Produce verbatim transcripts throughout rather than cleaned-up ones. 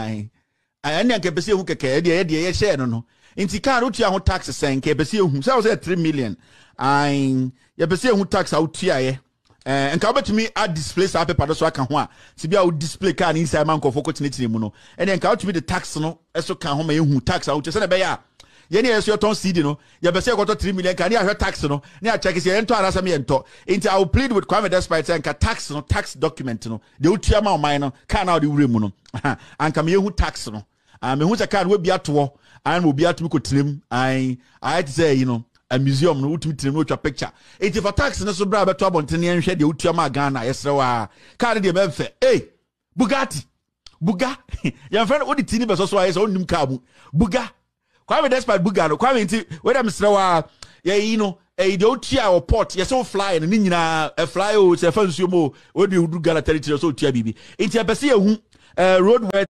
Aye. I need to pay who can care. The idea share no. Inti car out here on taxes saying ke pay who say three million. I ya pay who tax out here. And come to me add display sa paper so I can ho. Si bia display car inside man ko focus ni mu no. And then come to me the tax no. Eso kan ho ma who tax out. Say na be ya. Yeni yeso your ton C D no. Ya be say got three million. Can you have tax no? Na check is ento arasa me ento. Inti I will plead with Kwame Despite saying ka tax no tax document no. The utia ma o man no. Can now the wure mu no. And come who tax no. And me who say can we be ato. And will be at me ko trim. I I had to say you know. A museum no ultimate trim no picture. It if a tax no so bra beto abontene en hwe de utua ma Ghana yesre wa. Car de be fe. Hey, Bugatti. Buga. Your friend what the tini be so so ayes onim car mu. Buga. Kwame Despite Buga no. Kwame nti we dem sre wa ye you know e de utua or port ye so fly no ni nyina e fly o se fa nsuo mo o de udu Ghana territory so utua bibi. Nti e pese ye hu road where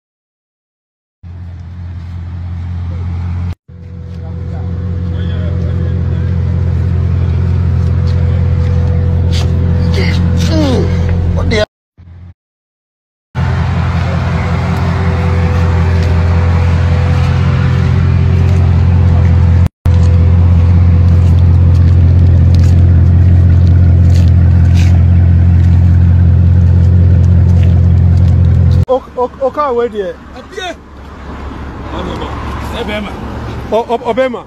Okay, where there? Obama. Obama.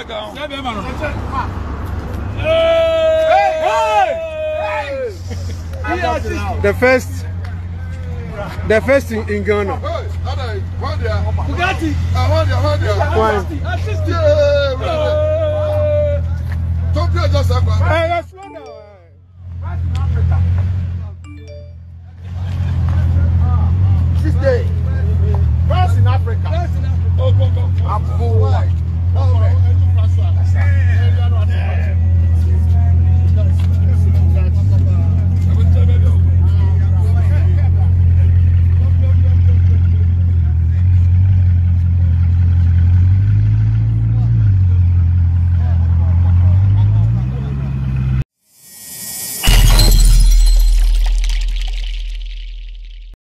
The first, the first in, in Ghana. Bugatti. Day. First in Africa. First in Africa. Oh, go, go.